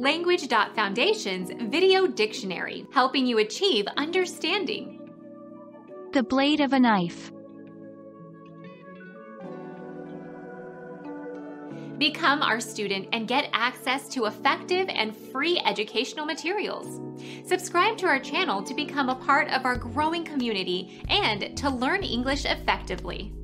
Language.Foundation's Video Dictionary, helping you achieve understanding. The blade of a knife. Become our student and get access to effective and free educational materials. Subscribe to our channel to become a part of our growing community and to learn English effectively.